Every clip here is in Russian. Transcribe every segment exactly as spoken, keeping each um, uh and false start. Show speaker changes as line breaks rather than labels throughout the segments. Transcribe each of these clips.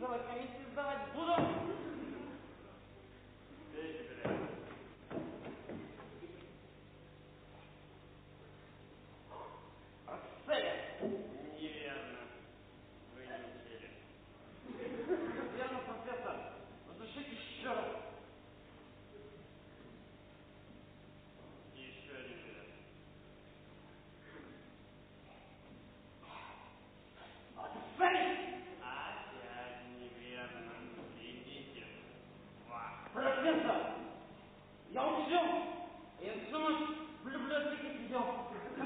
трудовой комиссии сдавать буду. Расцелят.
Неверно. Вы не учили.
Верно, профессор. Разрешите еще раз.
Еще один билет.
Расцелят.
Опять неверно. Идите. Два.
Профессор, я учил. Я всю ночь в библиотеке сидел.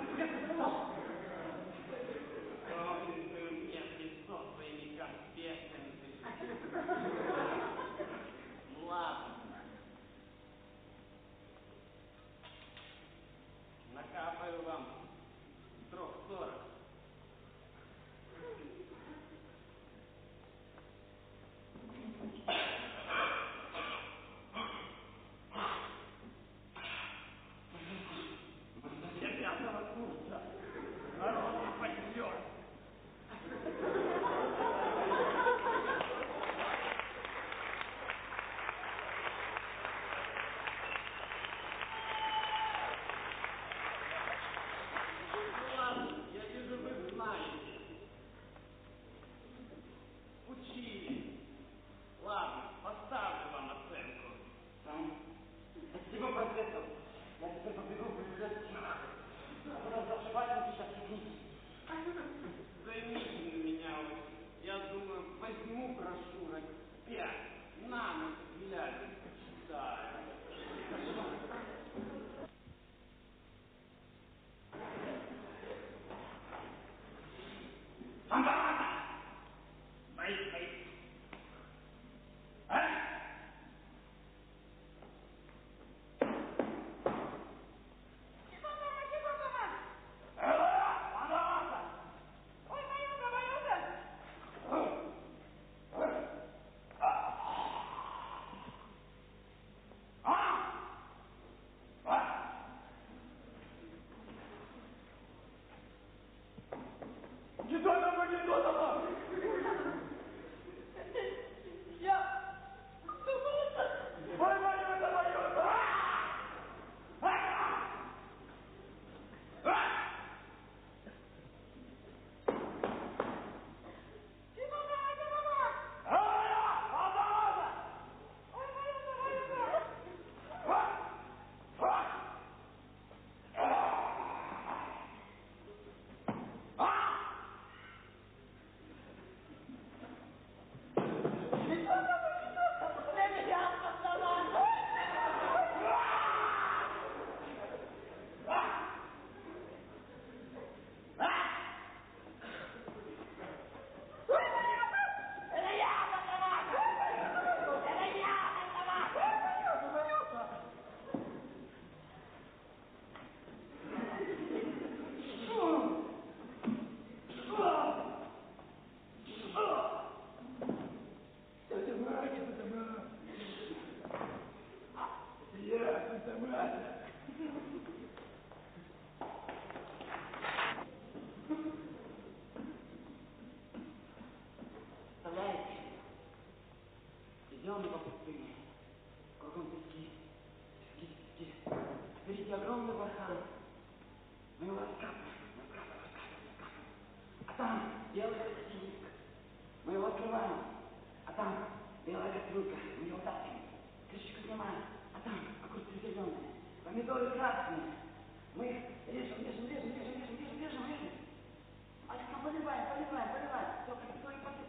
Помню, ты мне лицо своими конспектами. Ладно. Накапаю вам трех сорок.
Пятого курса. Народный подъем.
Ну ладно, я вижу, вы знаете. Учили. Ладно, поставлю вам оценку.
Спасибо, профессор. Я теперь побегу в библиотеку. А то нас зашибать сейчас книги.
Займите на меня очень. Я думаю, возьму брошюрок пять. На ночь глядя почитаю.
Антонова! Стоит, стоит. А?
Тихонова, Тихонова!
Антонова!
Ой, Маюга, Маюга!
Недонова, Недонова!
Я... Думала,
Ой, Маюта, Маюта!
Тихонова, Тихонова!
Антонова!
Ой, Маюга, Маюга!
Это мать, это мать! Я, это мать! Представляете? Идем по пустыне. Кругом пески. Пески, пески. Впереди огромный бархан. Мы его раскапываем, раскапываем, раскапываем, раскапываем. А там белый подсинник. Мы его открываем. А там белая кастрюлька. Мы его тащим. Крышечку снимаем. А там огурцы зеленые. Помидоры красные. Мы их режем, режем, режем, режем, режем, режем, режем, режем. А потом поливаем, поливаем, поливаем. Все, как то и потом.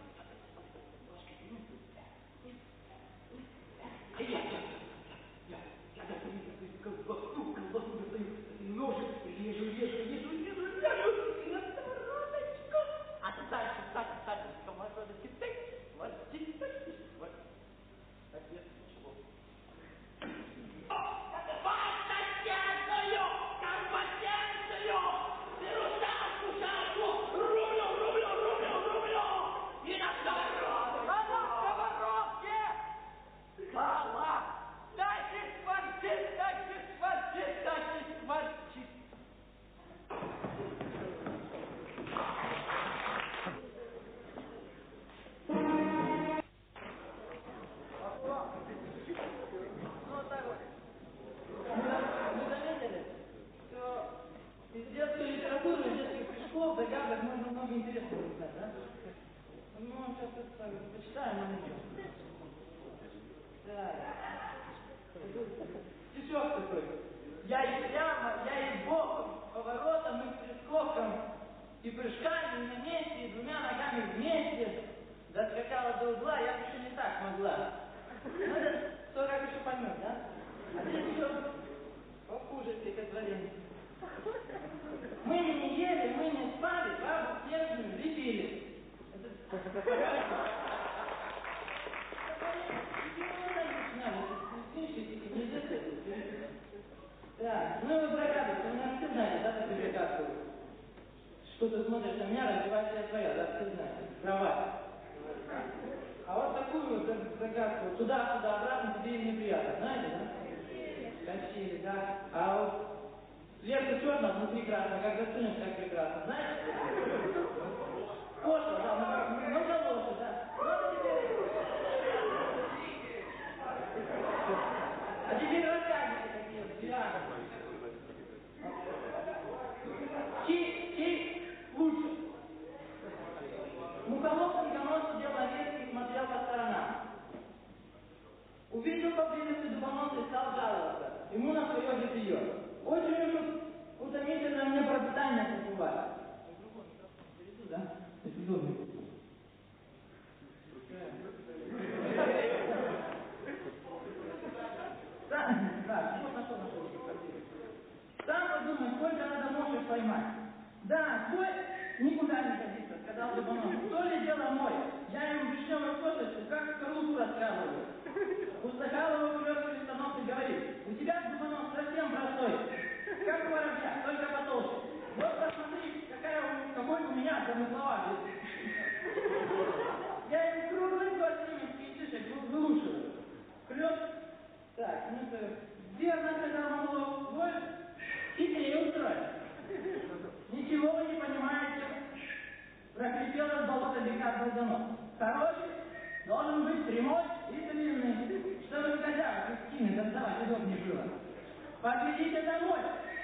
А я, я, я, я достаю колбасу, колбасу достаю, достаю ножик, режу, режу, режу, режу, режу, и на сковородочку. А дальше, дальше, дальше, сковородочки, так, вот, здесь, так, вот. Так, нет, ничего. Компотентную, компотентную, беру шашку, шашку, рублю, рублю, рублю, почитаем маленько. Так. Стишок такой. Я и прямо, я и боком, поворотом и прискоком, и прыжками на месте, и двумя ногами вместе. Доскакала до угла, я бы еще не так могла. Ну, это кто как еще поймет, да? А здесь еще похуже стихотворение. Мы не ели, мы не спали, бабу снежную лепили. Так, ну вы догадываетесь, вы, наверное, все знаете, да, такую загадку? Что ты смотришь на меня, раздевайся твоя, да, все знаете, кровать. А вот такую вот загадку, туда-туда, обратно, тебе и неприятно, знаете, да? Качели, да. А вот сверху черно, а внутри красно, как засунешь, как прекрасно, знаете? Пошло, да, ну как, ну галоши, да. Ну, а теперь... А теперь рассказывайте, какие диагнозы. Чей, чей лучше? Мухолов Никонос сидел на ветке и смотрел по сторонам. Увидел поблизости дубоноса и стал жаловаться. Ему на свое житие. Очень уж утомительно мне пропитание покупать. Да? Это удобно. Сам, да, вот нашел, нашел. Сам подумай, сколько надо мошек поймать. Да, твой никуда не годится, сказал Дубонос. То ли дело мой. Я ему вишневую косточку, как скорлупу раскалываю. Услыхал его клёв крестоносый говорит: у тебя, Дубонос, совсем простой, как у воробья, только потолще. Вот посмотри, какая, какой у меня замысловатый. Я ему круглый год немецкий шишек вылушиваю. Клёв, так, ну это верно, сказал Мамлов, вот хитрее устроить. Ничего вы не понимаете. Прохрипел от болота бегать Долгонос. Хороший должен быть прямой и длинный, чтобы хозяев из скины доставать удобнее было. Подведите домой.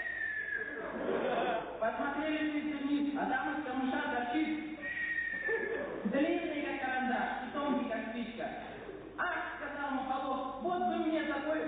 Посмотрели снизу вниз, а там из камыша торчит длинный, как карандаш, и тонкий, как спичка. Ах, сказал Мухолов, вот бы мне такой...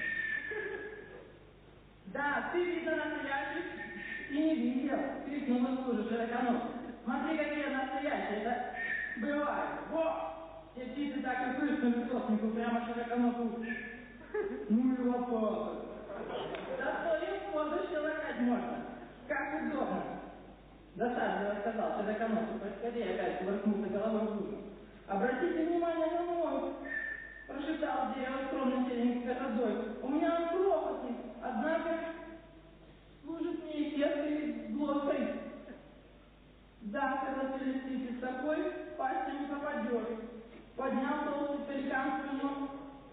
Да, ты, видно, настоящий и не видел, крикнул на служу широконос. Смотри, какие настоящие, это бывает. Во! Все птицы так и прыснули соснику прямо широконосу. Ну и лопата. Да что им воду щелокать можно. Как удобно. Досадливо сказал широконосу. Поскорее опять кувыркнулся головой в лужу. Обратите внимание на мой. Прошептал дерево скромной селенькой родой. У меня он крохотный, однако служит мне эффектной глоткой. Да, согласились птицы, с такой пастью не попадешь. Поднял толстый пеликанскую нос.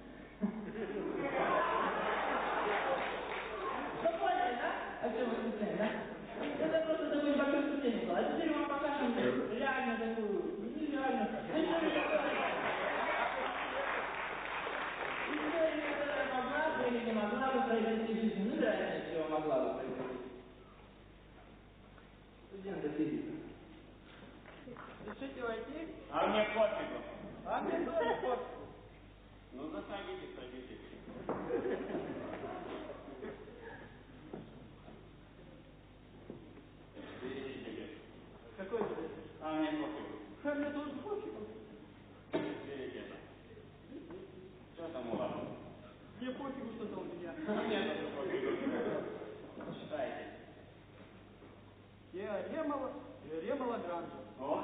Ну поняли, да? О чем мы смысляем, да? Это просто такое большое вступление было. А теперь вам покажем реально такую, нереально. История, которая могла бы или не могла бы произойти в жизни. Ну, вероятнее всего, могла бы произойти. Студенты физики. Решите войти?
А мне пофигу.
А мне тоже пофигу.
Ну, заходите, садитесь. Берите.
Какой тебе?
А мне пофигу.
А мне тоже пофигу.
Берите. Что там у вас?
Мне пофигу, что там у меня.
А мне тоже пофигу. Читайте.
Теоремова, теоремова Гранжа.
О,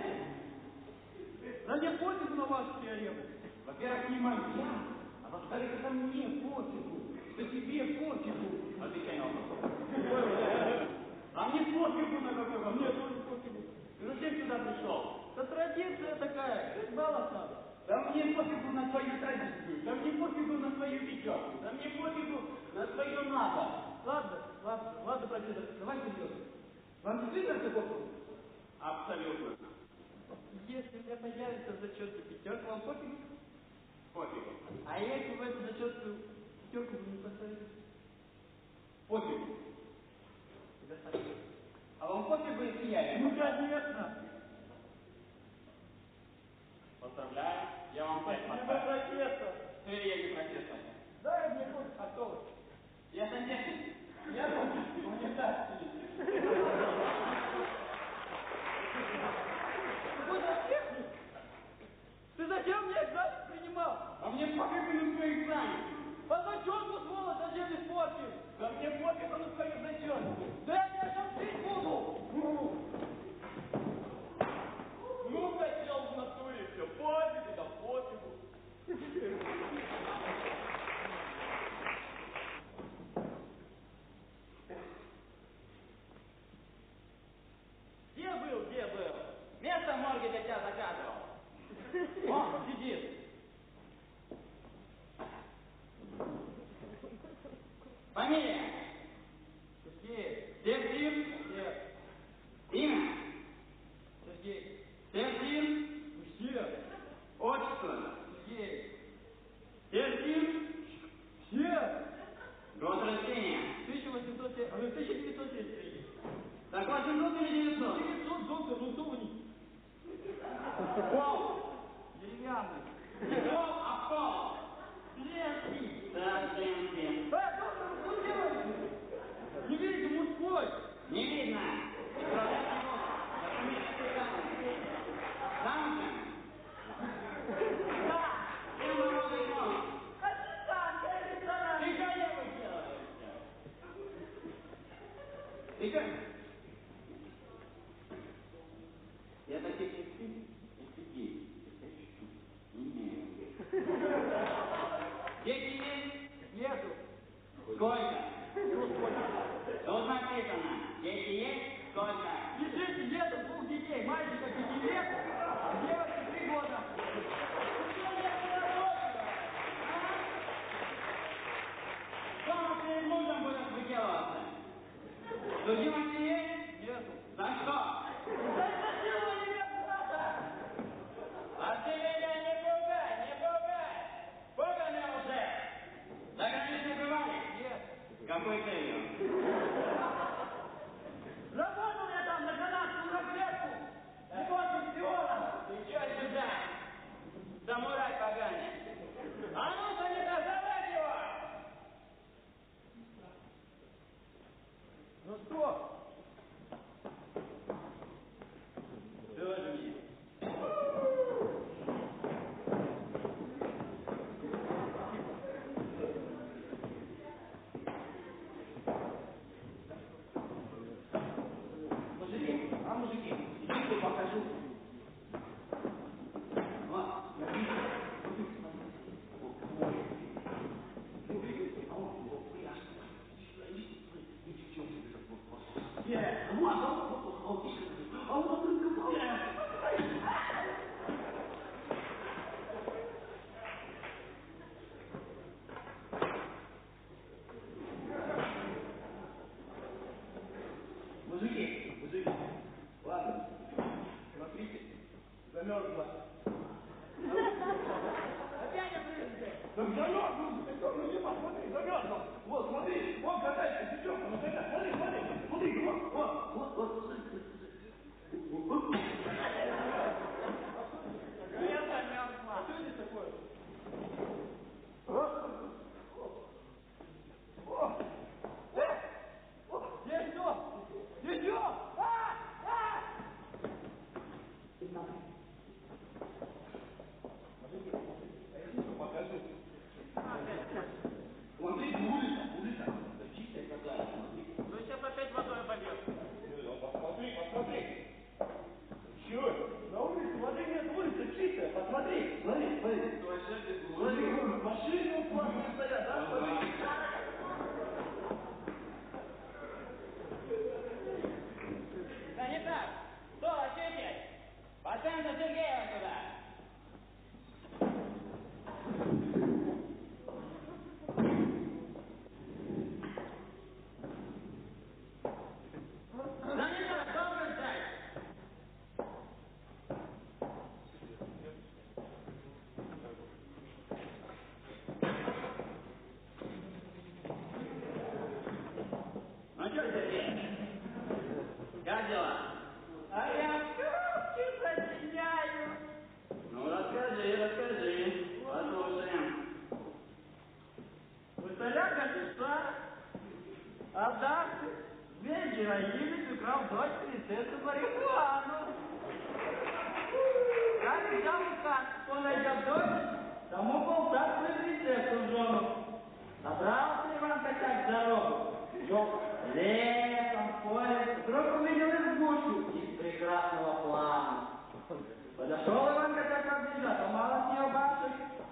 Да мне пофигу на вашу теорему.
во-первых, не моя, а во-вторых, это мне пофигу. Что тебе пофигу. Отвечай на вопрос. А мне пофигу на какой вопрос.
Мне тоже пофигу.
Ты зачем сюда пришел?
Да традиция такая, балла надо.
Да мне пофигу на твою традицию, да мне пофигу на твою пятерку, да мне пофигу на твое надо.
Ладно, ладно, ладно, профессор, давай серьезно. Вам действительно все пофигу?
Абсолютно.
Если мне появится в зачетке пятерка, вам пофигу?
Пофигу.
А если в эту зачетку пятерку вы не поставили?
Пофигу.
Достаточно.
А вам пофигу, если я не
Ну,
поставлю?
конечно.
Поздравляю, я вам пять
Спасибо,
поставлю.
профессор.
Ты я не профессор.
Дай мне хоть автобус.
Я сантехник.
Я тут унитаз. Какой сантехник? Ты зачем мне экзамен принимал?
А мне пофигу на твой экзамен.
А зачетку, сволочь, зачем испортил?
Да мне пофигу на твою зачетку.
Да я тебя шампить буду!
Ну, ну хотел в натуре все, пофигу, да пофигу.
Где был, где был? Место в морге для тебя заказывал. О, сидит.
Фамилия?
Сергей.
Сергей?
Нет.
Имя?
Сергей.
Сергей?
Все.
Отчество?
Сергей.
Сергей?
Все.
Год рождения?
тысяча восемьсот семьдесят, а вы тысяча девятьсот семьдесят три.
Так восемьсот или девятьсот?
девятьсот, доктор, ну что вы не...
Пол.
Деревянный.
Не пол, а пол.
Ленский.
Да, Сергей.
Э, доктор, вы что делаете? Не видите, мужской.
Не видно. Управляющий воздух. Автоматические данные. Сам же?
Да.
Кем работает мозг?
Официант, я ресторан.
Ты что делаешь? Ты что? Я таких не спит, и сидит. Дети есть?
Нету.
Сколько?
Ну, сколько?
Тут написано. Дети есть? Сколько?
Пишите, нету двух детей. Мальчика пяти лет, девочки три года.
Дома перед мужем будешь выделываться. Судимости есть?
Нету.
За что?
Да это сила не брата!
А ты меня не пугай, не пугай! Пуганы уже! За границу бывали?
Нет.
Какой целью?
Работал я там на канадскую разведку. Егор Бестиона.
Ты чё сюда? Самурай поганый! А ну-ка не доставать его!
Ну что?
Тоже мне. Мужики, а мужики, идите покажу. Вот, я вижу. Yeah, вот, вот, вот, вот, а вот он, мужики, мужики, ладно, смотрите, замерзла.
Опять опрыгнете.
Да замерзла, ну не посмотри, замерзла. Вот, смотри, вот катается девчонка, ну катается, смотри, смотри, смотри, вот, вот, вот, вот, смотри.
Я замерзла.
Что здесь такое?
Еще! Еще! А! А!
Покажу. Смотри, улица, улица. Чистая какая, смотри.
Вы сейчас опять водой обольете.
расскажи, расскажи. Послушаем. У царя Катюша однажды змей Героинович украл дочь принцессу Марихуану. Как взял указ, кто найдет дочь, тому полцарства и принцессу в жену. Собрался Иван Косяк в дорогу. Шел лесом, полем, вдруг увидел избушку из прекрасного плана. Подошел Иван Косяк поближе, а то мало с нее бабушек.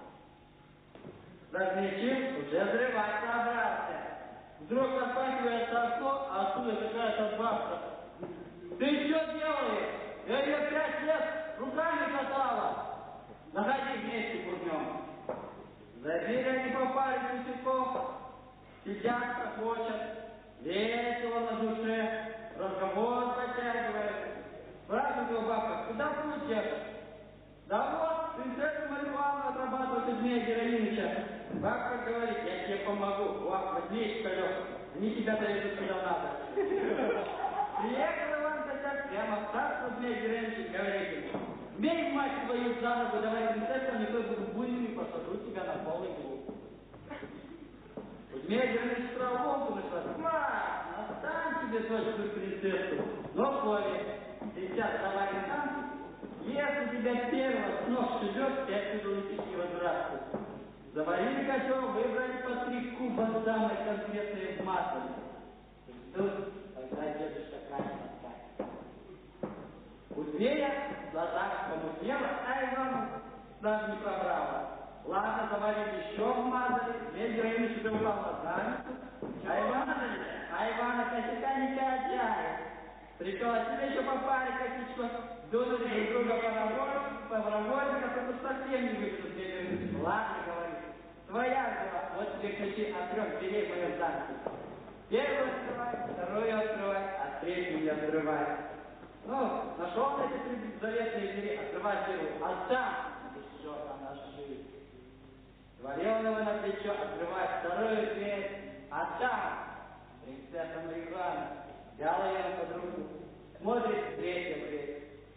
Размечил, уже взрывать собрался. Вдруг распахивается окно, а оттуда какая-то бабка. Ты что делаешь? Я ее пять лет руками катала. Заходи вместе курнем. За дверь они попали часиков, сидят, хохочут, весело на душе, разговор потягивают. Спрашивает его бабка, куда путь держишь? Да вот, принцессу Марихуану отрабатывать у Змея Героиновича. Бабка говорит, я тебе помогу, вот, возьми колес, они тебя доведут куда надо. Приехал Иван Косяк прямо в царство Змея Героиновича, говорит ему, змей, мать твою, за ногу, давай принцессу, не то буду буйными, посажу тебя на полный круг. У Змея Героиновича справа волку нашла, мать, оставь тебе дочку принцессу, но слове, сейчас давай танцы. Если тебя первого с ног шибет, ты отсюда летишь невозвратно. Заварили котел, выбрали по три куба самой конкретной масло. Тут, когда дедушка Катя поставит. У змея в глазах помутнело, а Ивану даже не пробрало. Ладно, заварили еще вмазали, Змей Героинович уже упал на задницу, а Ивана, а Ивана Косяка негодяя. Приколотили еще по паре косичков, дунули друг друга по врагове, а то совсем не вышло Змей Героинович. Ладно, говорит, твоя дела, вот тебе ключи от трех дверей в моем замке. Первую открывай, вторую открывай, а третью не открывай. Ну, нашел эти три заветные двери, открывай первую, а там еще она жив. Свалил его на плечо, открывай вторую дверь, а там принцесса Марихуана. Взял ее под руку, смотрит, третья дверь.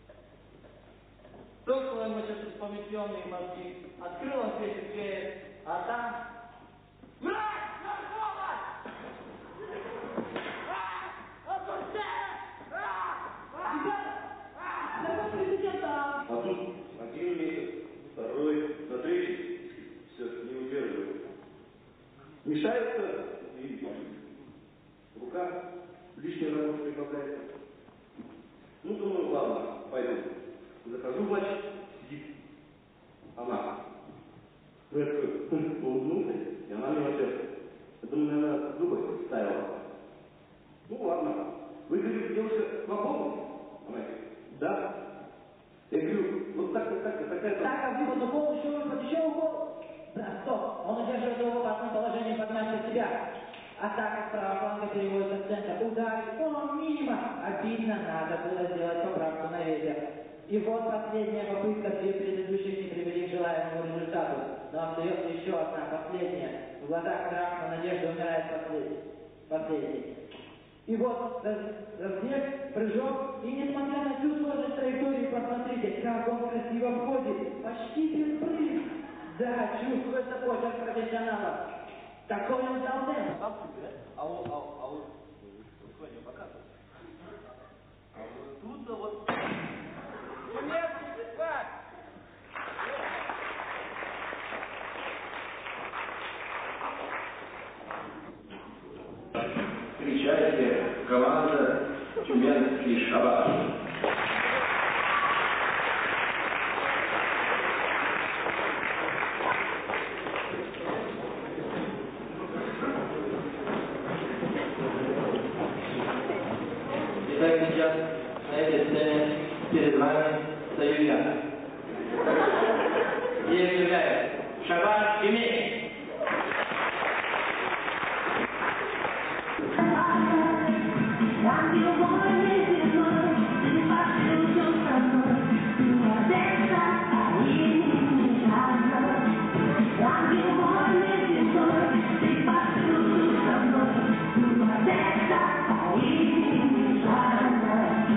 Стукнул ему что-то в помещенные мозги, открыл он третью дверь, а там... Враг! Наркома!
А тут один месяц, второй, на третий, все, не удерживает. Мешается и рука лишний раз прибавляется. Ну, думаю, ладно, пойду. Захожу, значит, сидит она. Ну, я такой, улыбнулся, и она мне вообще, я думаю, наверное, зубы ставила. Ну, ладно. Вы, говорите, девушка свободна? Она говорит, да. Я говорю, вот так-то, так-то, такая-то...
Так, как выпад укол, еще выпад, еще укол. Да, стоп, он удерживает его в одном положении, поднять на себя. Атака с правого фланга переводится в центр. Ударить, о, мимо. Обидно, надо было сделать поправку на ветер. И вот последняя попытка, две предыдущих не привели к желаемому результату. Но остается еще одна, последняя. В глазах Красна Надежда умирает последний. последний. И вот разбег, прыжок, и несмотря на всю сложность траектории, посмотрите, как он красиво входит, почти без прыг. Да, чувствуется почерк профессионала. Такой он дал темп.
А вот, а, а вот, сегодня показывает. А вот тут-то вот... Немецкий писать!
Встречайте, команда «Тюменский шабаш». Итак, сейчас на этой сцене перед вами стою я. И объявляю: шабаш Тюмень!
Thank you.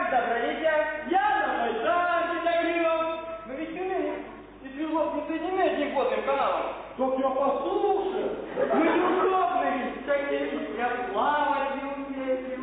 собрались? Я на Майдан Педагогов. Но ведь Тюмень и Свердлов не соединены одним водным каналом.
Чтоб я послушал.
Мы неудобны ведь такие. Я плавать не умею.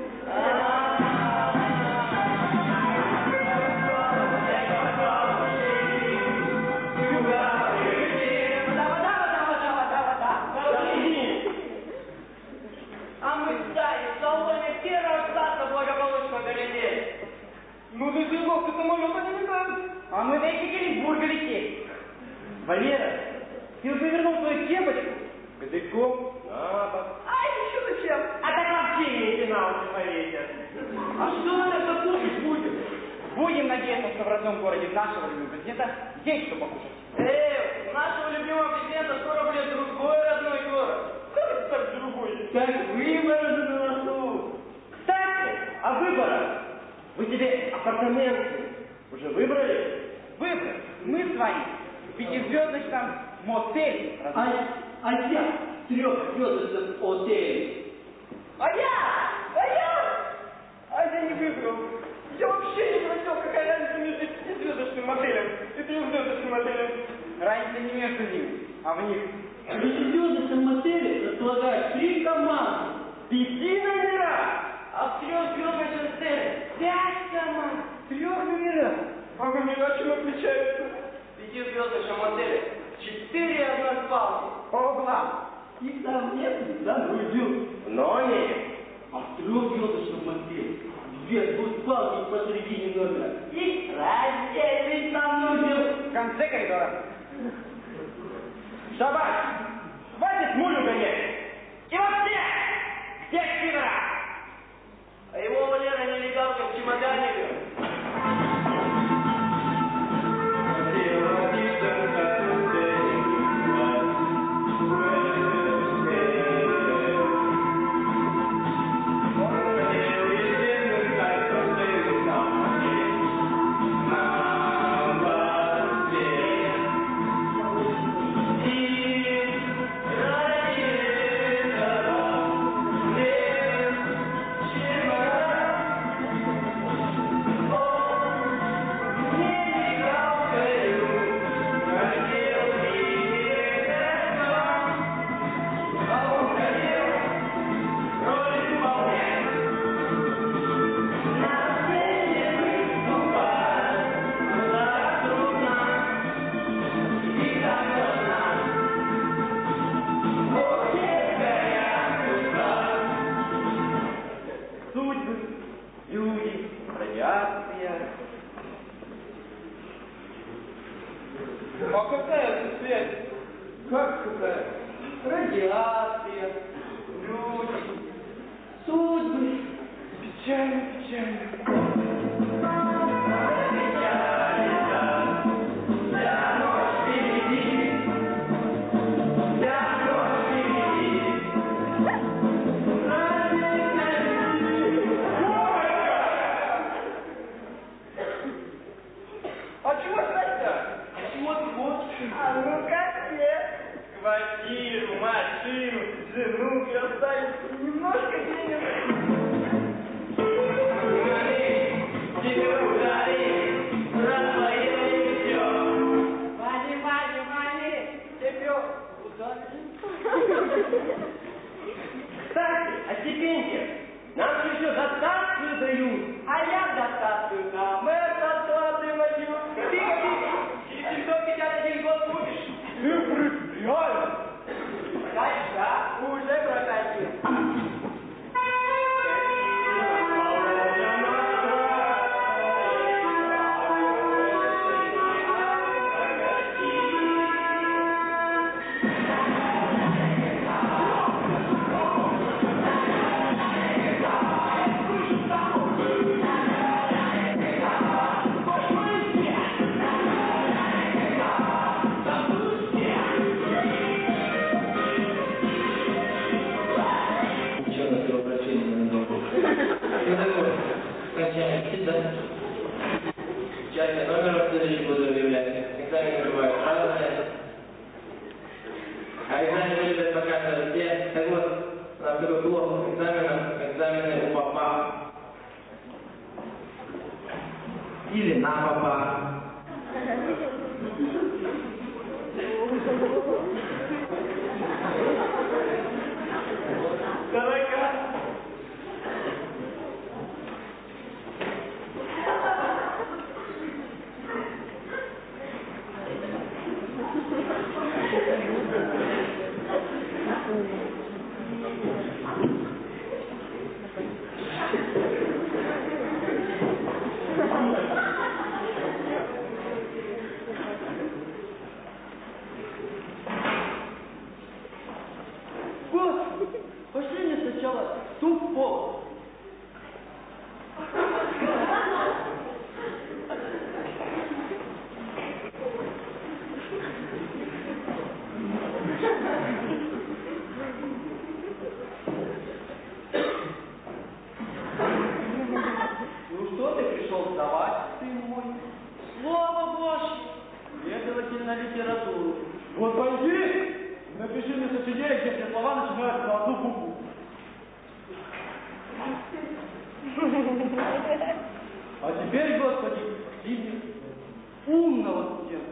А мы стали в салоне первого класса благополучно долетели. Ну, до Свердловска самолета не летают. А мы до Екатеринбурга летели. Валера, ты уже вернул свою кепочку?
Кадыком на бок.
А еще зачем? А так вам все лейтенант не поверят. А что мы тогда кушать будем? Будем надеяться, что в родном городе нашего любимого президента есть что покушать. Эй, у нашего любимого президента скоро будет другой родной город. Как так другой? Как выборы же на носу. Кстати, о выборах. Вы себе апартаменты уже выбрали? Выбрали. Мы с вами в пятизвездочном мотеле.
А, а я в трехзвездочном отеле.
А я! А я! А я не выбрал. Я вообще не спросил, какая разница между пятизвездочным мотелем и трехзвездочным мотелем. Разница не между ними, а в них.
В пятизвездочном мотеле располагают три команды.
Пяти номера! А в трехзвездочном отеле пять команд. Трех номерах. А номера чем отличаются? В пятизвездочном отеле четыре односпалки по углам.
И совместный загрузил.
Но нет.
А в трехзвездочном мотеле две двуспалки посередине номера. И раздельный санузел
В конце коридора. Шабаш! Хватит мулю гонять! И вообще! Где Сидора? А его Валера нелегалка в чемодане лежит. А какая это связь?
Как какая?
Радиация, люди,
Судьбы.
печально, печально. А чего ждать-то? А чего ты хочешь? А ну как нет? Квартиру, машину, жену и остались немножко денег. Тебе ударили, раздвоили все. Мани, мани, мани, тебе ударили. Кстати, о стипендиях. Нам же еще дотацию дают. А я дотацию на мэр дотацию мою. Тихо, тихо. Через семьсот пятьдесят один год будешь. Ты реально? Да, уже прокатил.
Часть номеров следующий буду объявлять. Экзамены бывают разные. А экзамены любят показывать все. Так вот, у нас такой блок экзаменов. Экзамены у папа. или на попа.
Карака. Господи, пошли мне сначала туп в пол. Ну что ты пришел сдавать, сын мой? Слово Божье! Следовательно, литературу.
Вот пойди, напиши мне сочинение, где все слова начинаются на одну букву.
А теперь, Господи, види умного студента.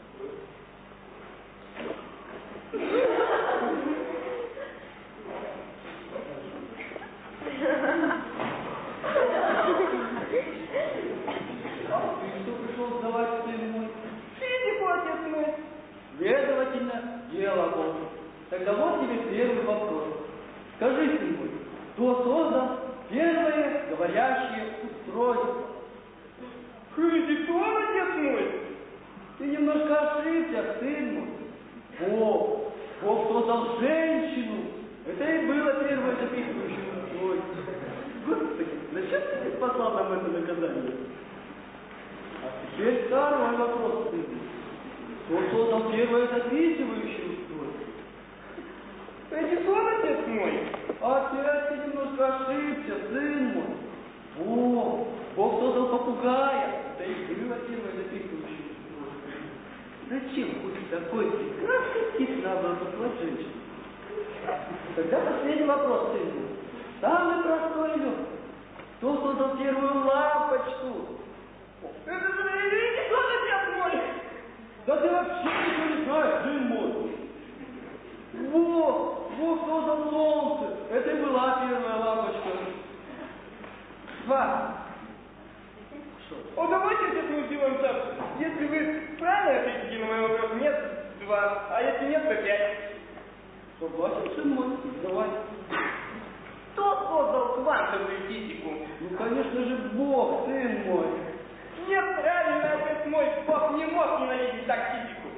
А ты что пришел сдавать, сын мой?
Физику, отец мой.
Следовательно, дело Божье. Тогда вот тебе первый вопрос. Скажи, сын мой, кто создал первое говорящее устройство?
Физику, отец мой.
Ты немножко ошибся, сын мой. Бог, Бог создал женщину. Это и было первое записывающее устройство. Господи, зачем ты послал нам это наказание? А теперь второй вопрос, сын мой. Кто создал первое записывающее устройство?
Эдисон, отец мой.
Опять ты немножко ошибся, сын мой. Бог, Бог создал попугая. Это и было первое записывающее устройство. Зачем будет такой прекрасный тип на образовать женщину? Тогда последний вопрос, сын мой. Самый простой и легкий. Кто создал первую лампочку?
Это же Эдисон, отец мой.
Да ты вообще ничего не знаешь, сын мой.
Бог, Бог создал солнце. Это и была первая лампочка. Два.
О, давайте, отец мой, сделаем так. Если вы правильно ответите на мой вопрос, нет, два. А если нет, то пять.
Согласен, сын мой? Давай.
Кто создал квантовую физику?
Ну, конечно же, Бог, сын мой.
Нет, правильно, отец мой, Бог не мог ненавидеть так физику.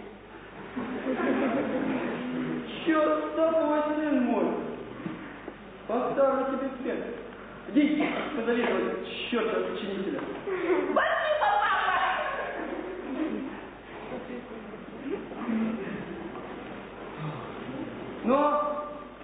Черт с тобой, сын мой. Поставлю тебе пять. Иди, позови этого черта сочинителя.
Спасибо, папа!
Но...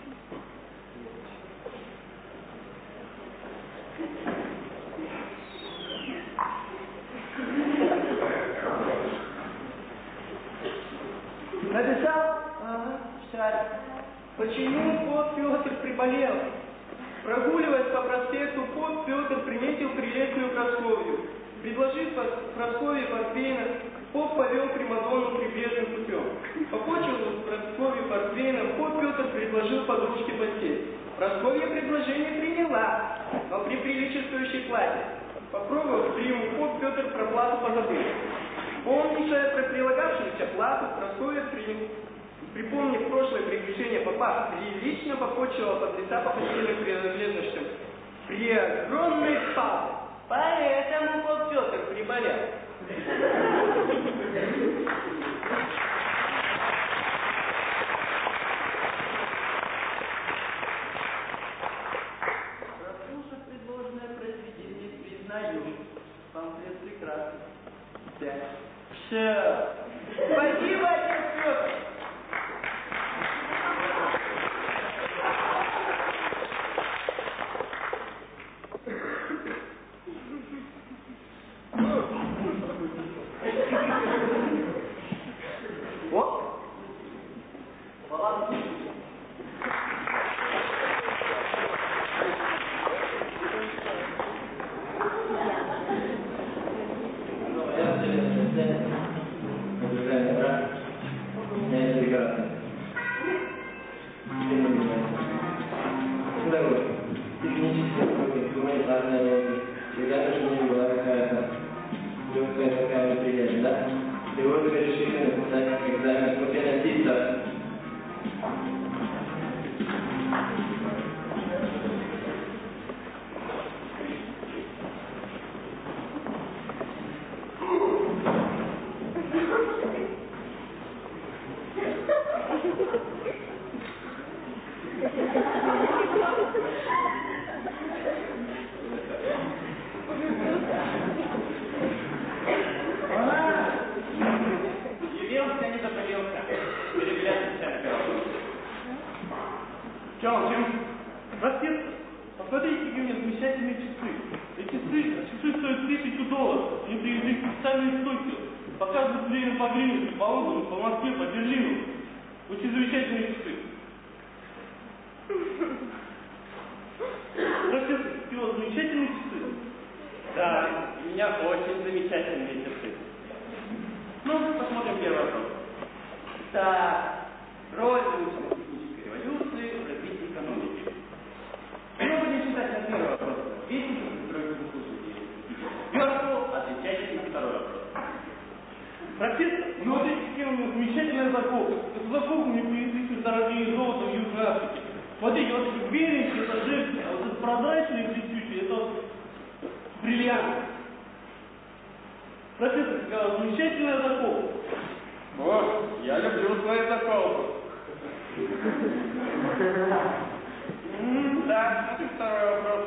Написал?
Ага, читай.
Почему поп Петр приболел? Прогуливаясь по проспекту, поп Петр приметил прелестную Прасковью. Предложив Прасковье портвейна, поп повел Примадонну прибрежным путем. Покончив с Прасковьей портвейном, поп Петр предложил подружке постель. Прасковья предложение приняла, но при приличествующей плате. Попробовав прием, поп Петр про плату позабыл. Помнившая про прилагавшуюся плату, Прасковья принял. Припомнив прошлое приключение попа, прилично покончила подреса по постельным принадлежностям. При огромной папе. Поэтому поп Петр приболел.
Прослушав предложенное произведение, признаю, памфлет прекрасный. Пять. Все.
Спасибо, отец Петр.
Вот. Молодцы.
Чао, чем? Простец, посмотрите, какие у меня замечательные часы. Эти часы, часы стоят тысячу долларов. Они привезли специальные стойки. Показывают время по Гринвичу, по Лондону, по Москве, по Берлину. Очень замечательные часы. Простец, какие у вас замечательные часы?
Да, у меня очень замечательные часы. Ну, посмотрим первый вопрос. Так, роль научно-технической революции в развитии экономики. Мы будем считать на первый вопрос. Видите, что вы слушаете? Сверху отвечайте на второй вопрос.
Профессор, ну вот эти какие у меня замечательная заколка. Эту заколку мне привезли с дорогие золото в Южной Африке. Смотрите, вот эти беленькие, это жертвы, а вот это прозрачные блестючие, это вот бриллиант. Профессор, какая замечательная заколка.
Вот, я люблю свою заколку. Так, смотри второй вопрос.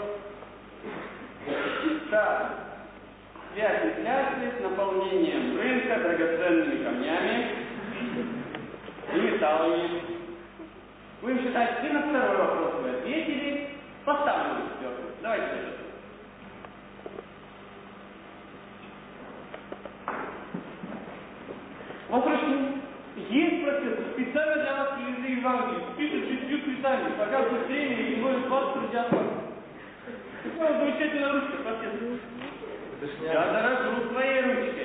Так, связь инфляции с наполнением рынка драгоценными камнями и металлами. Будем считать, вы на второй вопрос вы ответили. Поставлю на четвертый. Давайте это.
Вопрос есть профессор, специально для вас привезли из Англии. Пишут шестью цветами, показывают время и ноют двадцать радиофон. Какая замечательная ручка, профессор.
Я дорожу своей ручкой.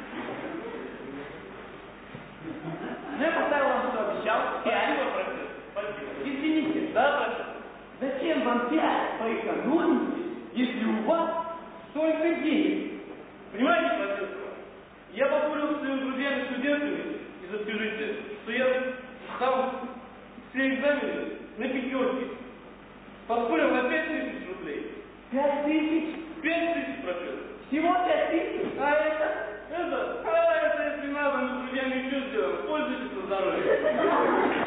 Ну, я поставил вам, что обещал. Пять.
профессор. Спасибо.
Извините.
Да, профессор.
Зачем вам пять по экономике, если у вас столько денег?
Понимаете, профессор, я поспорил с своими друзьями-студентами из общежития, что я сдал все экзамены на пятерки. Поспорил на пять тысяч рублей.
Пять тысяч?
Пять тысяч, профессор.
Всего пять тысяч?
А это? Это? А это, если надо, мы с друзьями еще сделаем. Пользуйтесь на здоровье.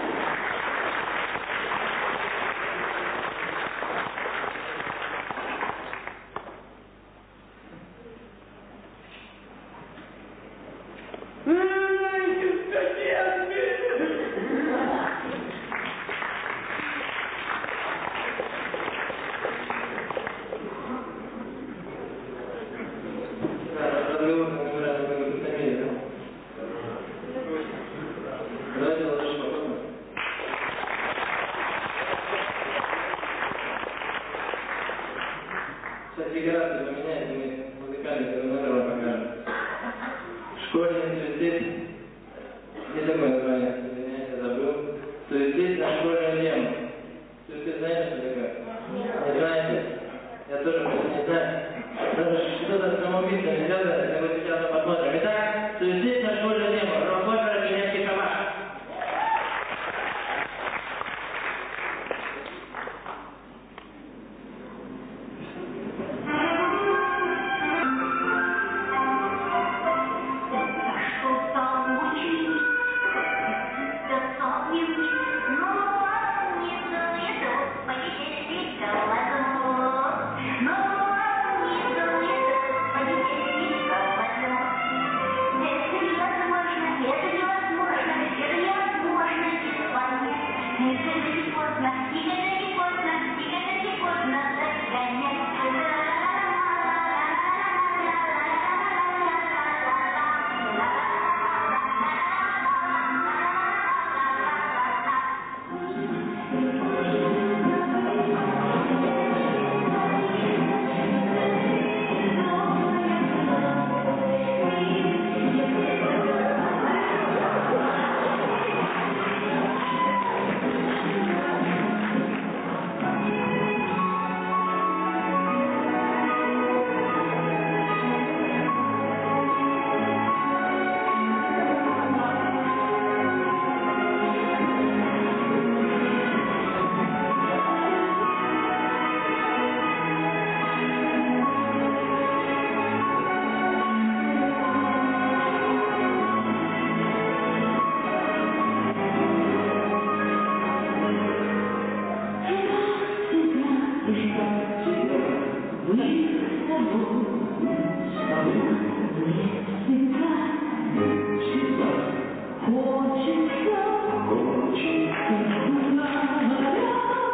Фотографии поменяйте, мы музыкальный номер вам покажем. Школьный суицид. Не такое название, извиняюсь, забыл. Суицид на школьную тему. Суицид знаете, что такое? Не знаете? Я тоже просто не знаю. Даже что-то самоубийство не связано, это мы сейчас посмотрим. Итак, суицид на школьную тему. Рок-опера «Генетский шабаш».
Хочется, хочется,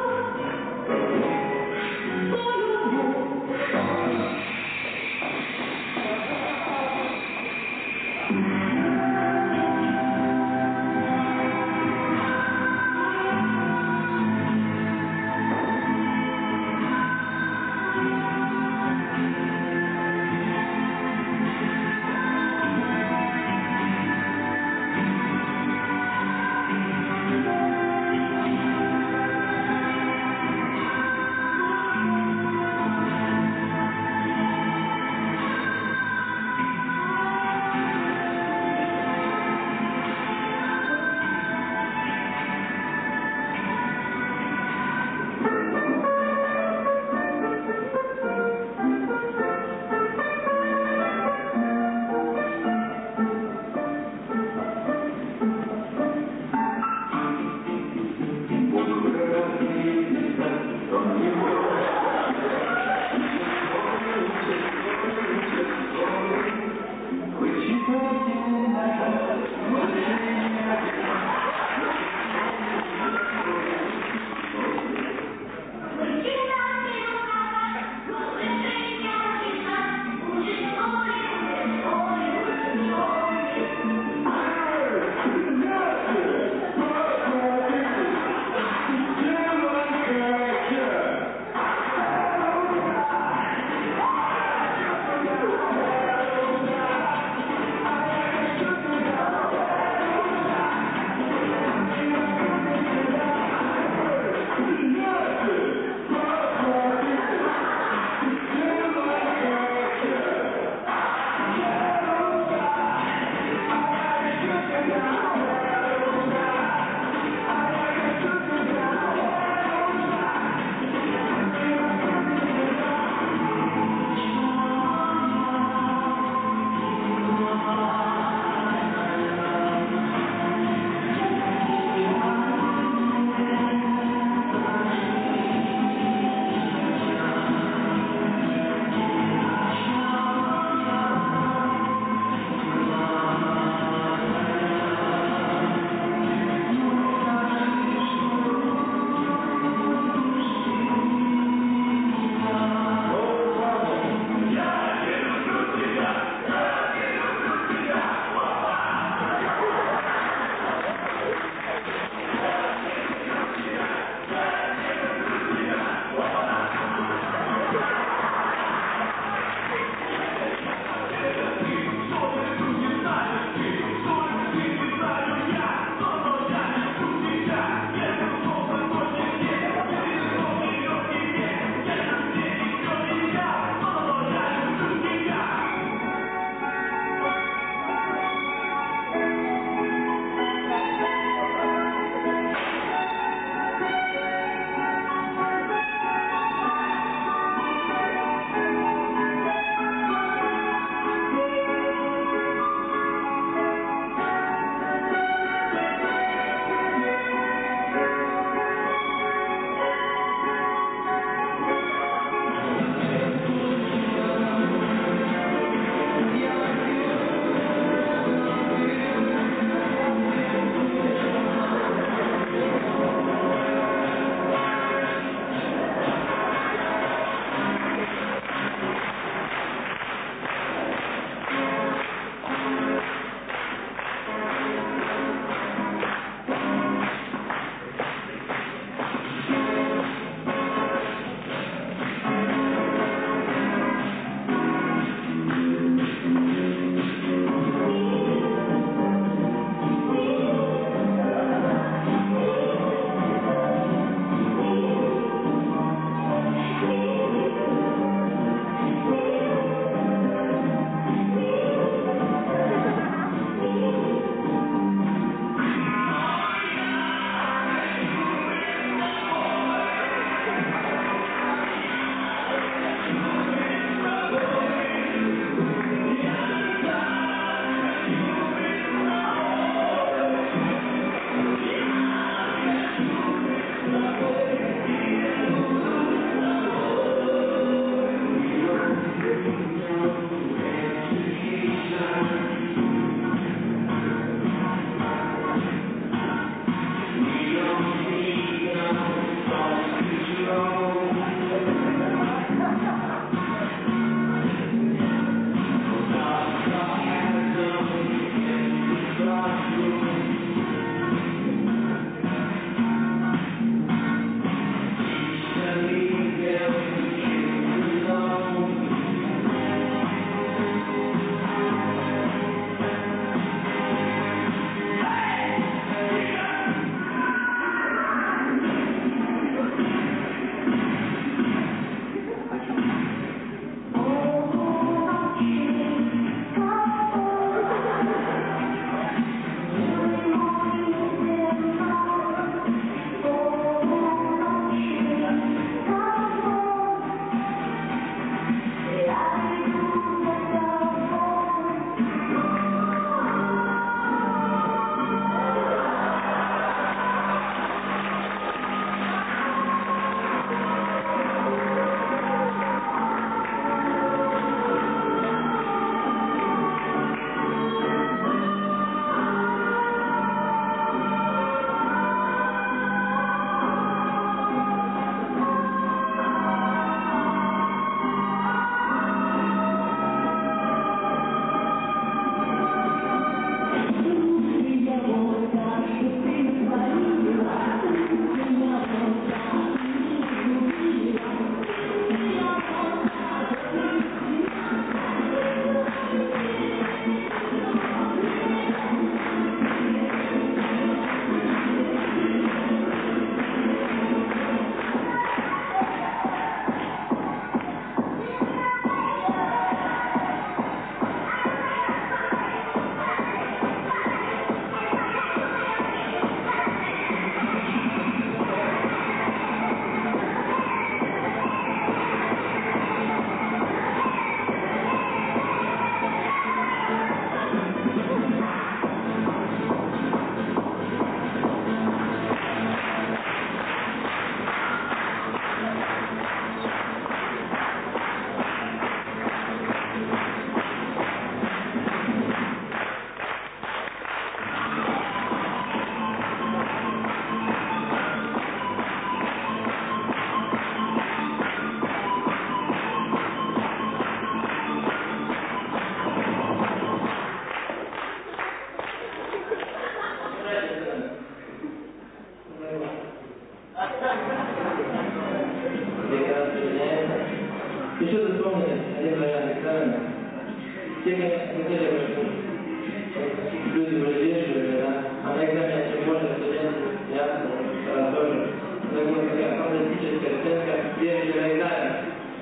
все хотели, чтобы люди выдерживали, да, а на экзамене тем более студенты, я тоже. Такая такая фантастическая оценка, прежде на экзамен.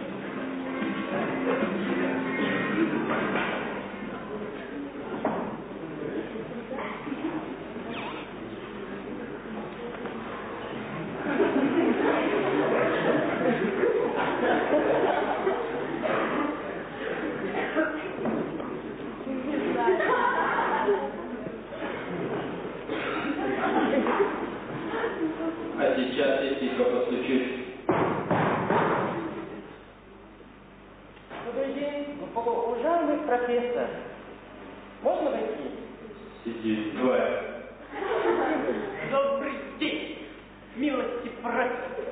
А сейчас я тихо постучусь.
Добрый день, уважаемый профессор. Можно войти?
Сиди, давай.
Добрый день, милости просим.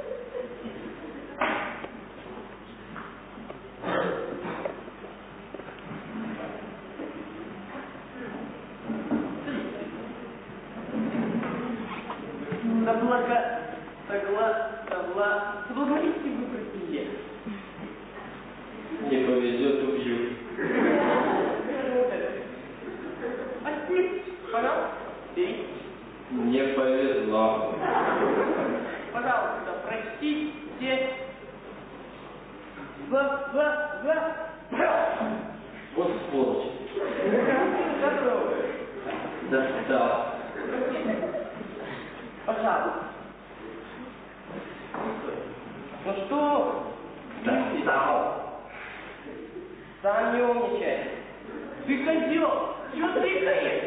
Да благо, согла, согла, соблаговолите выбрать меня.
Не повезет, убью.
Отец, пожалуйста, берите.
Не повезло.
Пожалуйста, простите. За, за, за.
Вот сволочь.
Здорово.
Достал.
Пожалуйста. Ну что?
Достал.
Сам не умничай. Ты козел! Чё тыкаешь?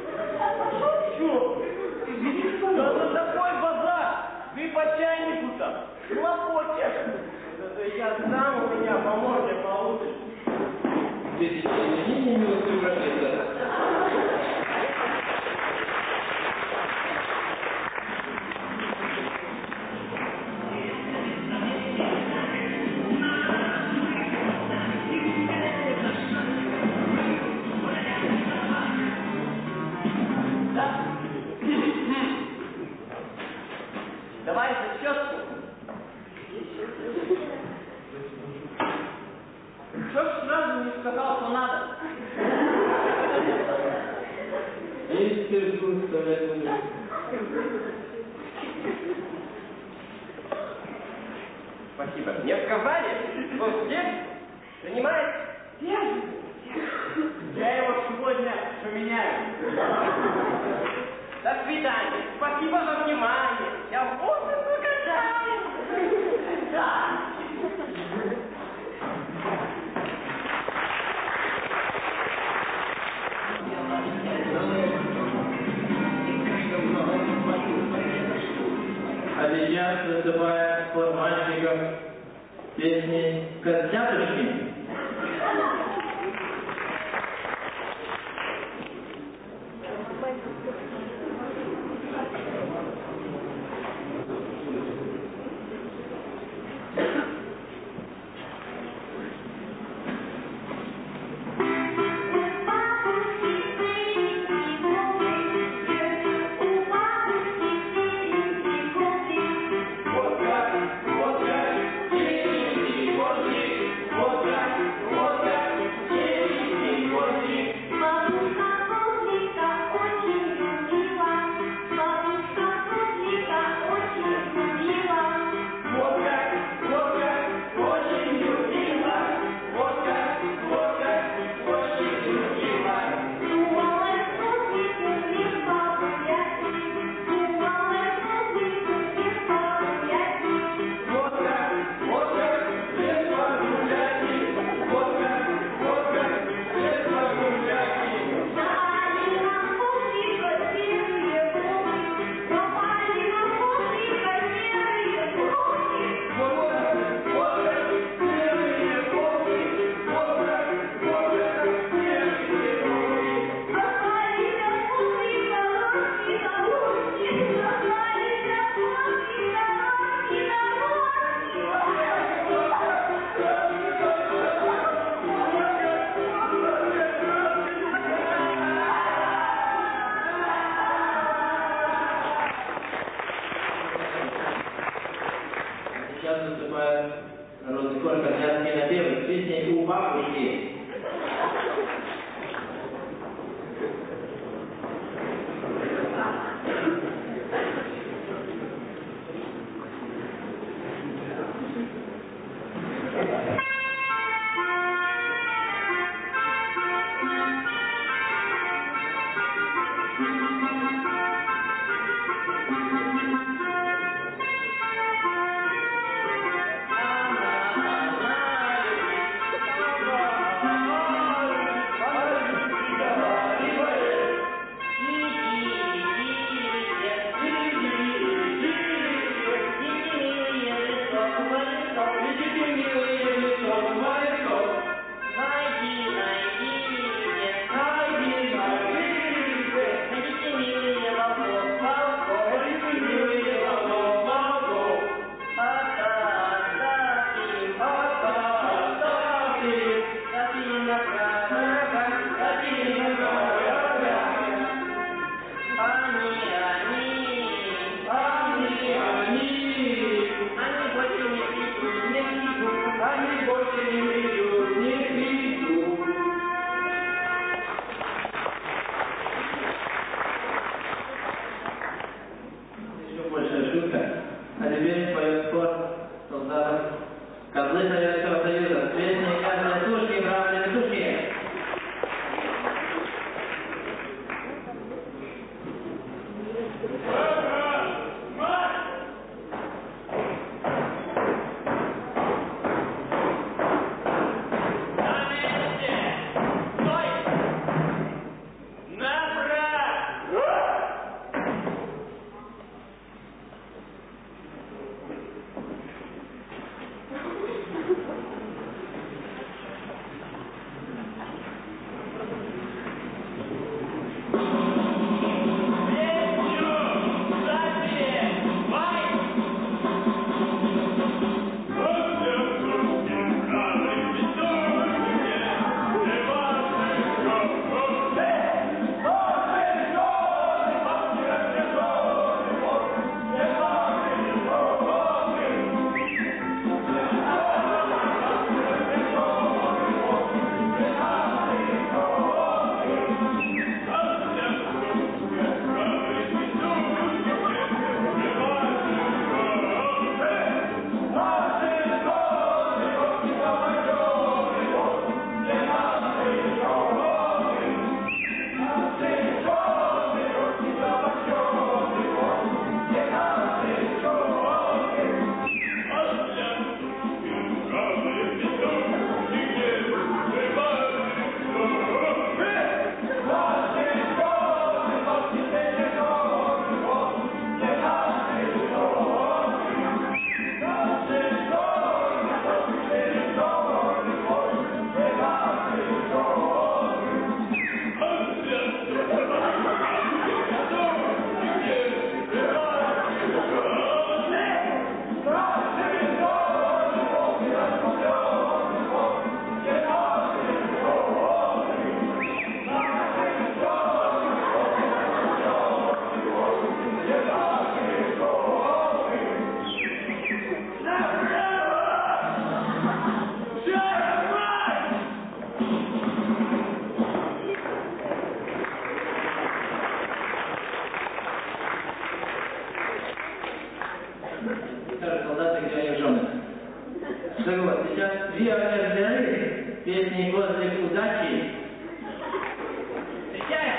Чё? Да за такой базар! Ты по чайнику-то хлопочешь! Да сейчас сам у меня по морде получишь.
Тысячи извинений, милостивый профессор.
Давай зачетку. Что ж сразу не сказал, что надо?
Есть перду вставлять в уме.
Спасибо. Мне сказали, что здесь занимает первый. Я его сегодня поменяю. До свидания. Спасибо за внимание. Я очень благодарен. Да.
А сейчас выступает хор мальчиков песни «Котятушки».
Вот как, вот как, вот как,
А теперь поет спор солдатов. Козлы Советского Союза. Песни «Красные тушки», «Бравые тушки». Солдаты, где они в женах. Так вот, сейчас две авиаторы, песни «Козлик удачи». Встречаем!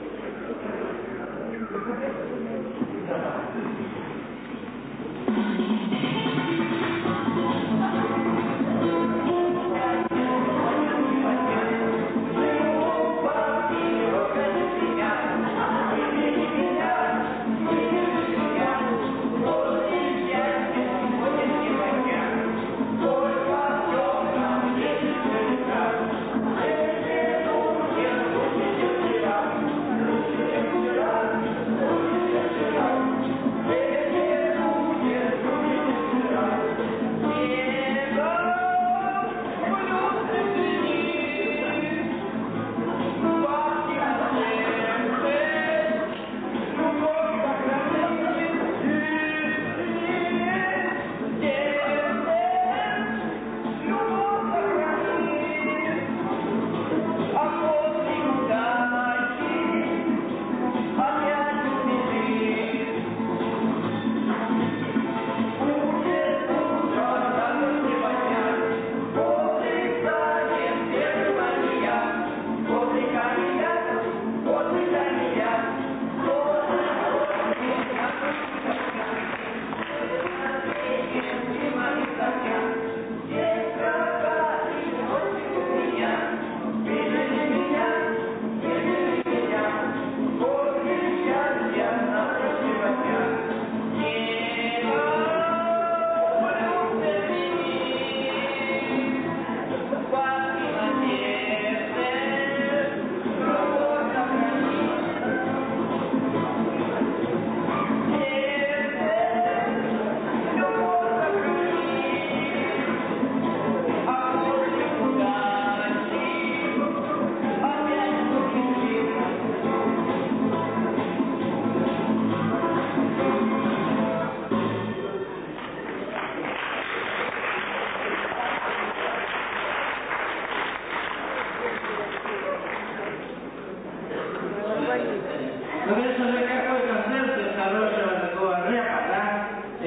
Thank you.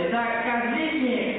Итак, козличник.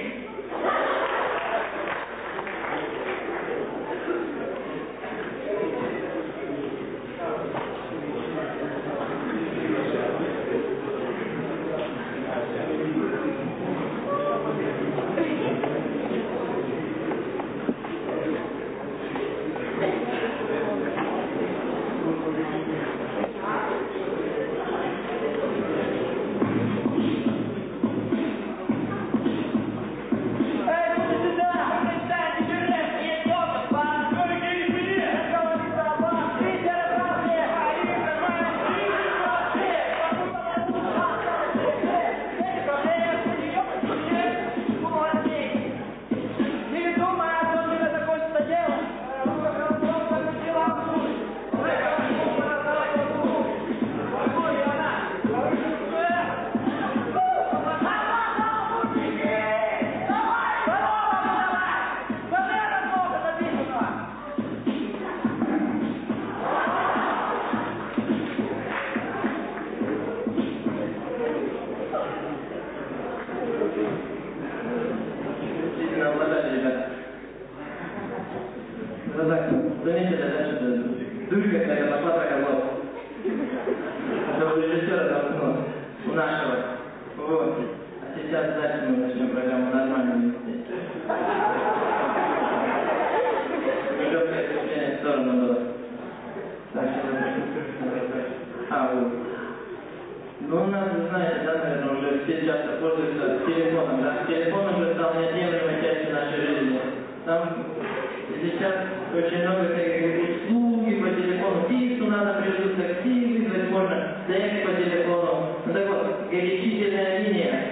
Ну, у нас, вы знаете, да, наверное, уже все часто пользуются телефоном, да? Телефон уже стал неотъемлемой частью нашей жизни. Там сейчас очень много всяких услуги по телефону, пиццу надо придут, такси вызвать можно, секс по телефону. Ну так вот, горячительная линия.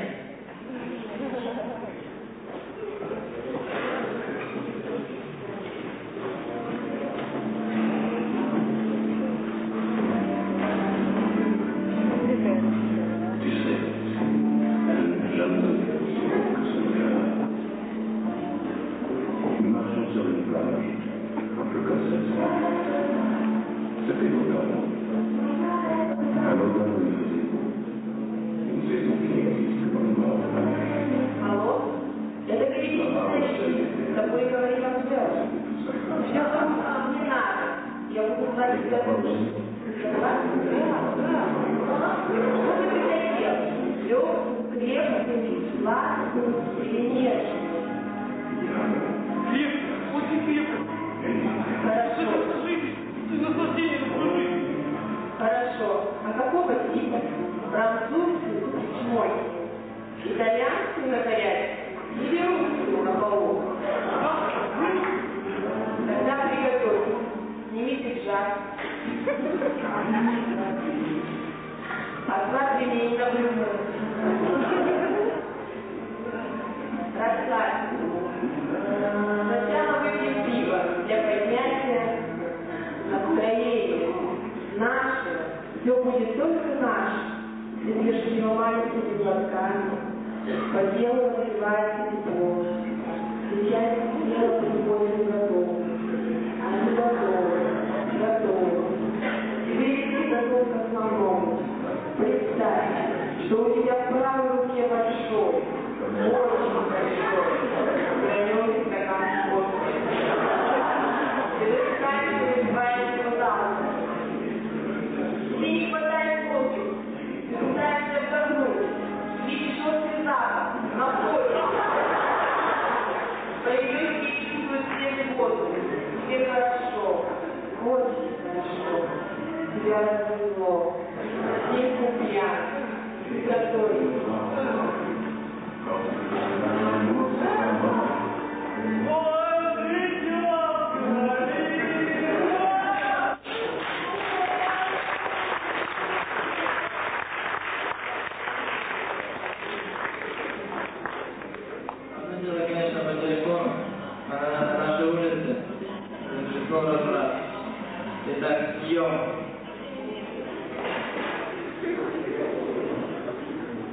Хорошо. А какого типа? Французский ручной, итальянский на зарядке или русскую на полу? Тогда приготовьтесь. Снимите пиджак. Осмотрение на блюдо. Расслабьтесь. Сначала выпьем пиво для поднятия настроения нашего. Все будет только наше. Держите его маленькими глотками. По телу разливается тепло. Сейчас тело приходит готово. Они готовы. Готовы. Теперь ты готов к основному. Представь, что у тебя в правой руке большой, очень большой, граненый стакан водки. Ты высыпаешь перед твоим глазом. Ты не хватаешь воздух, ты пытаешься вдохнуть, видишь острый запах, напой. Твои легкие чувствуют свежий воздух. Тебе хорошо, очень хорошо. Тебя развело. Не купья. Ты готовишь.
Конечно, по телефону, а на нашей улице снова разбрат. Итак, съем.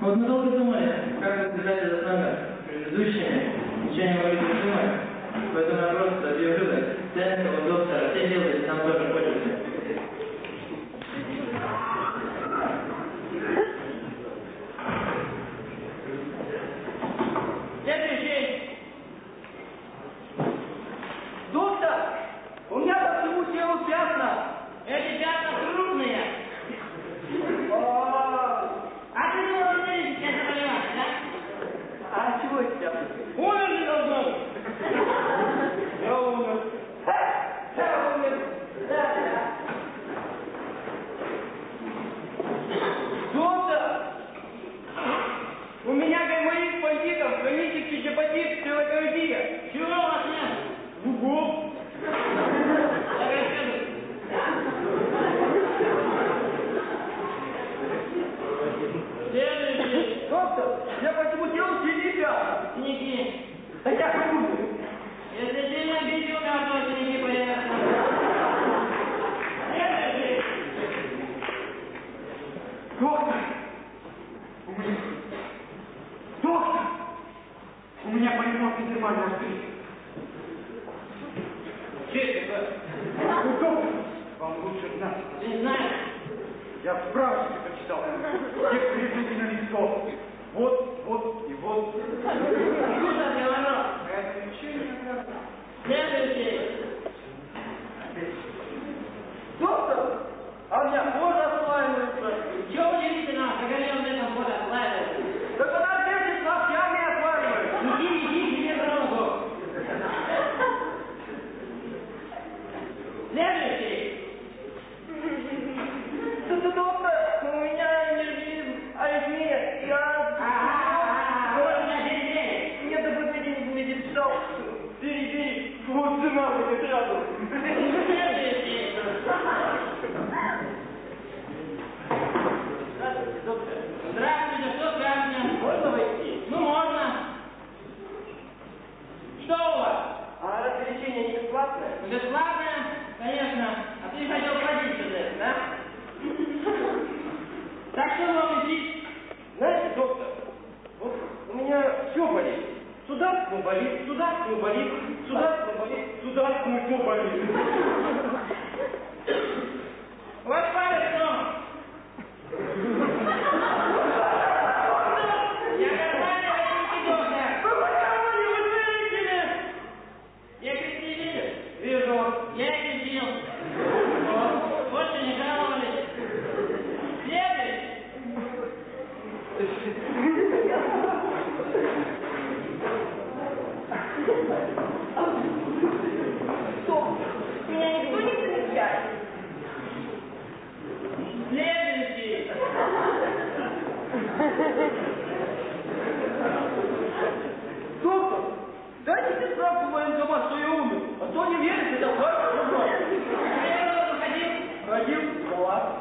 Вот мы долго думали, как рассказать этот номер предыдущими, ничего не могли придумать. Поэтому я просто объявлю ценного доктора, все делайте, нам тоже хочется.
Следующий. Доктор, у меня по всему телу пятна.
Эти пятна крупные.
А,
А ты не умеешь, я заболеваю, да?
а чего эти пятна?
Умер не должно быть.
Я умер. Я умер. Да, да. Доктор, у меня гайморит пандитов, хронический гепатит, псилокардия.
Чего у вас нет?
Угу.
Так расскажи. Следующий.
Доктор, я по всему телу синий пятна.
Синяки.
Так я как умер.
Если сильно бить, у мертвого синяки появятся. Следующий.
Доктор, у меня... Доктор, у меня полиморфный термальный артрит.
Чей такой?
Ну, доктор, вам лучше знать.
Ты не знаешь?
Я в справочнике прочитал. Текст лежит на листов. Вот, вот и вот.
Куда ты ворот?
Это лечение, оказывается.
Следующий.
Доктор, а у меня кожа отслаивается.
Чего удивительного, загорел на этом фото отслаивается?
Да когда десять локтями отваливается.
Иди, иди, себе дорогу. Следующий.
Доктор, у меня нервизм, аритмия, я...
А-а-а, вот у меня перебей.
Мне до последнего не записал. Бери, вот цена будет сразу.
Следующий.
Здравствуйте, доктор.
Здравствуйте, что страшно?
Можно войти?
Ну, можно. Что у вас?
А разве лечение не бесплатное?
Бесплатное? Конечно. А ты хотел ходить сюда, да? Так что вам идти?
Знаете, доктор, вот у меня все болит. Сюда ну болит, сюда ну болит, сюда ну болит, сюда ну все болит.
У вас палец, но. Я нормально возьмите, доктор.
Вы почему не вылечили?
Я крестный видишь?
Вижу.
Я их видел. Больше не жаловались. Следующий.
Что? Меня никто не замечает.
Следующий.
Доктор, дайте мне справку в военкомат, что я умер. А то не верите, это факт.
Первый уходил.
Ходил, была.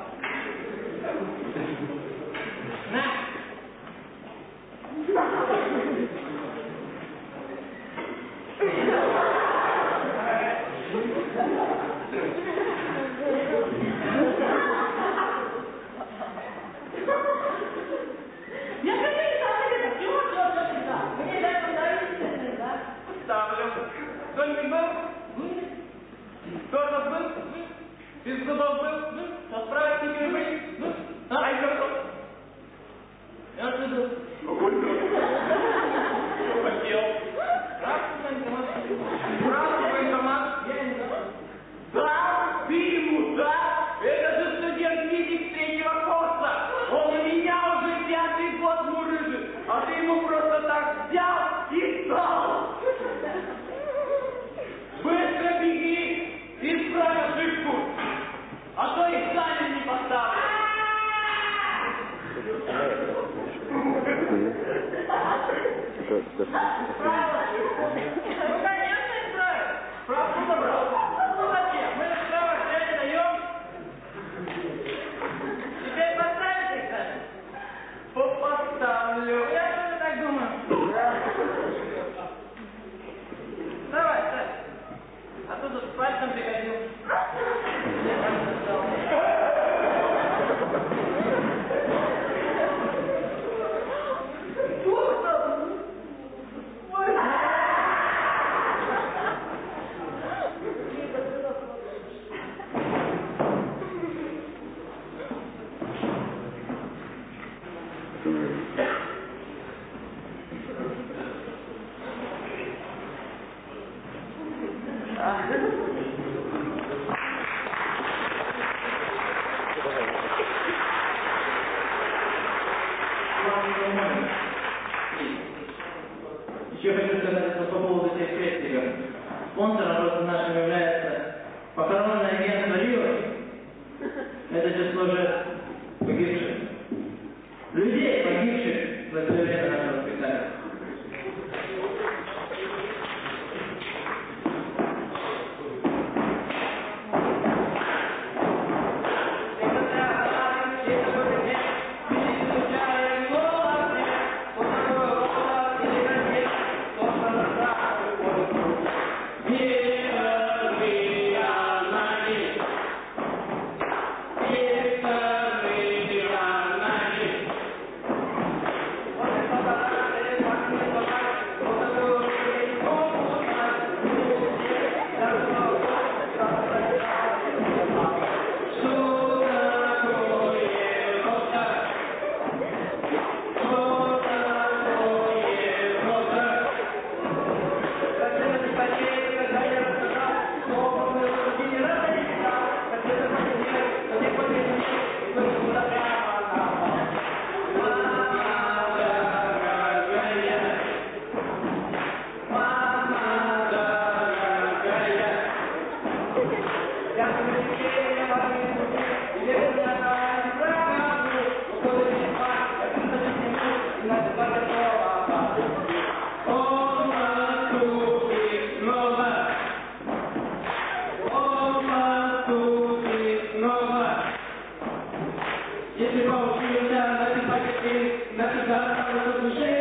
На.
Я же не знаю, чего что-то не знаю. Мне даже нравится, да?
Ставлю. Кто-нибудь был? Тормоз был? Без зубов был? Со справочниками был? А еще кто?
Я же был.
Что хотел? Справку в военкомат.
Я не знаю.
Да, ты ему, да? Это же студент физик третьего курса. Он у меня уже пятый год мурыжит. А ты ему просто так взял и стал. Быстро беги и исправь ошибку. А то экзамен не поставлю.
Ну, конечно, исправил.
Справку забрал.
Ну, зачем? Мы же справок не даем. Теперь поставите, кстати.
Поставлю.
Я тоже так думаю. Давай, ставь. А то тут пальцем пригодил.
Еще хочу сказать по поводу этих крестиков. Спонсором просто нашим является похоронное агентство Рио. Это число жертв погибших. Людей, погибших в это время нашего спектакля.
Если получился на симпатии, на всегда, на душе,